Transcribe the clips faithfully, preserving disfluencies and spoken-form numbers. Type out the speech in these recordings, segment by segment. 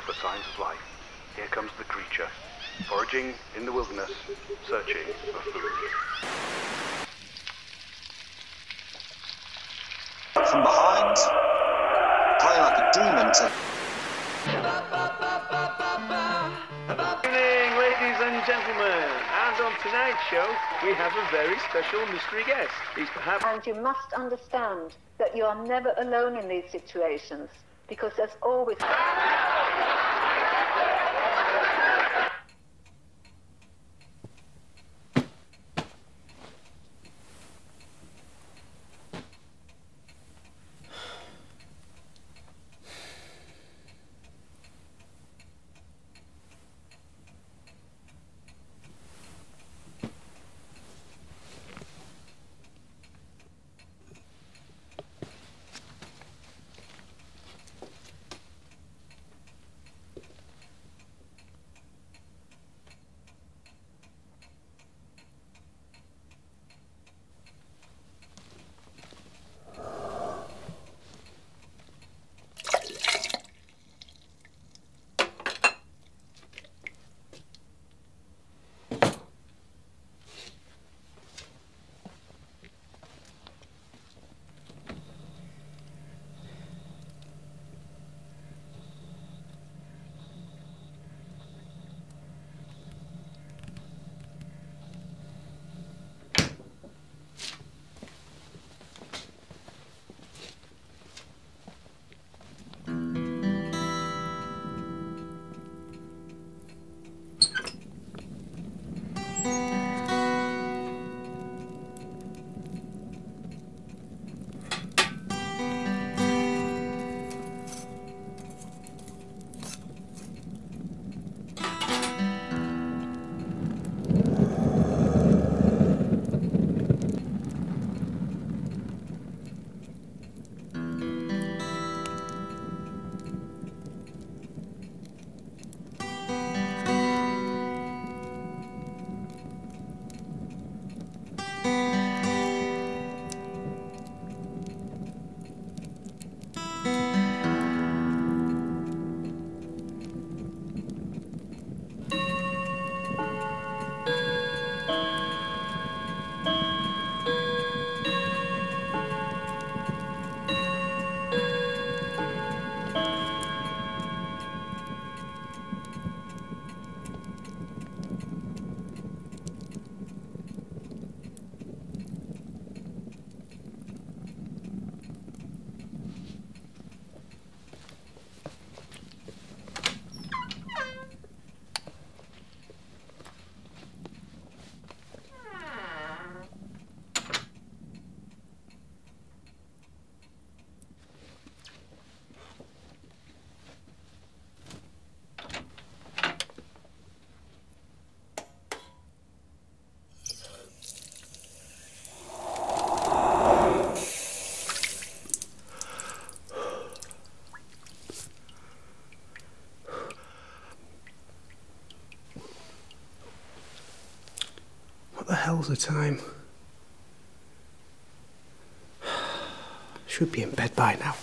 for signs of life. Here comes the creature, foraging in the wilderness, searching for food. From behind, playing like a demon to... Good evening, ladies and gentlemen, and on tonight's show we have a very special mystery guest. He's perhaps... And you must understand that you are never alone in these situations, because there's always... What the hell's the time? Should be in bed by now.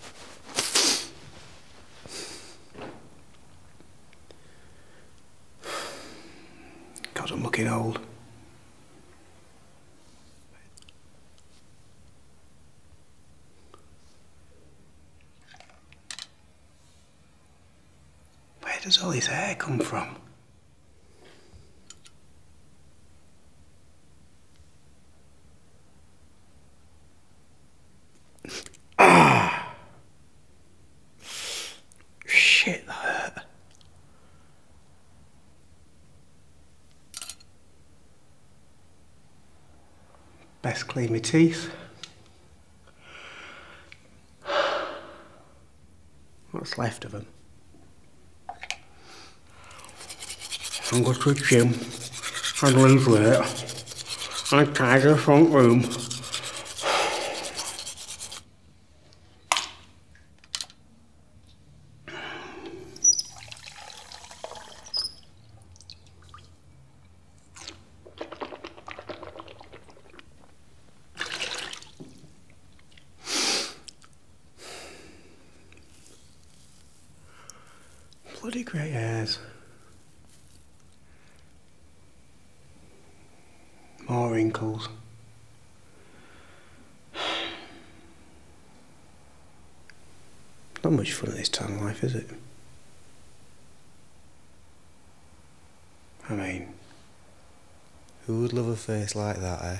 God, I'm looking old. Where does all his hair come from? Ah! Shit, that hurt. Best clean my teeth. What's left of them? I'm going to the gym and lose weight. I tidy the front room. bloody grey hairs. More wrinkles. Not much fun at this time of life, is it? I mean, Who would love a face like that, eh?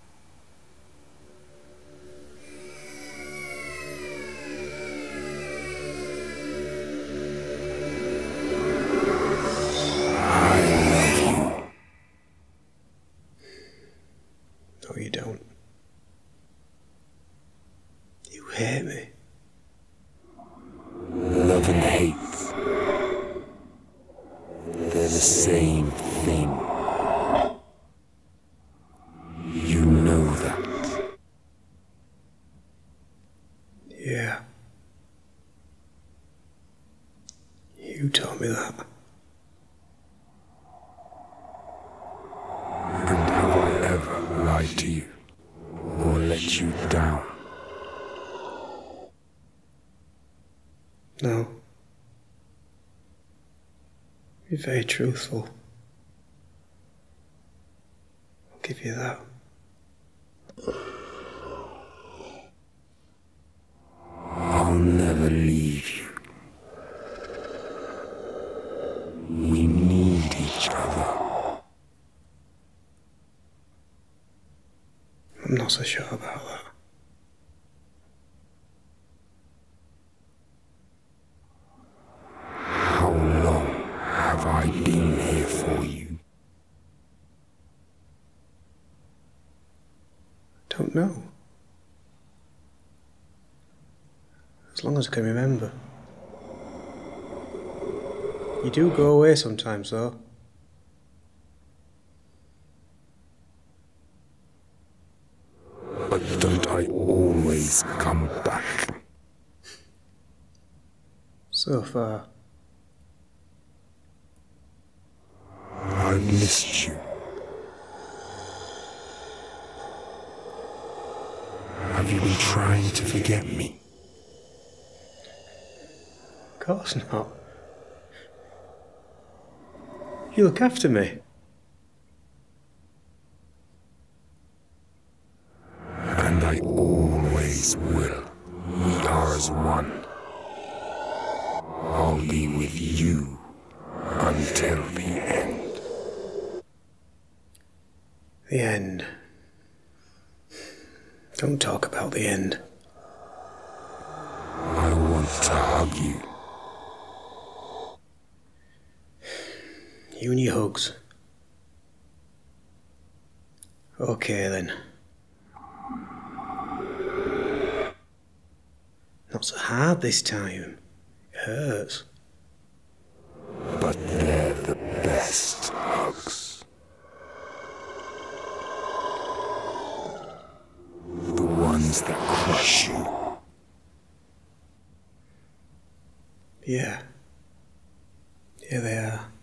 no you don't. You hate me. Love and hate, they're the same thing. You know that. Yeah. You told me that. And have I ever lied to you or let you down? No. You're very truthful. I'll give you that. I'll never leave you. We need each other. I'm not so sure about that. How long have I been here for you? Don't know. As long as I can remember. You do go away sometimes, though. But don't I always come back? So far. I've missed you. Have you been trying to forget me? Of course not. You look after me. And I always will. We are as one. I'll be with you until the end. The end. Don't talk about the end. I want to hug you. You and your hugs. Okay then. Not so hard this time. It hurts. But they're the best hugs. The ones that crush you. Yeah. Yeah, they are.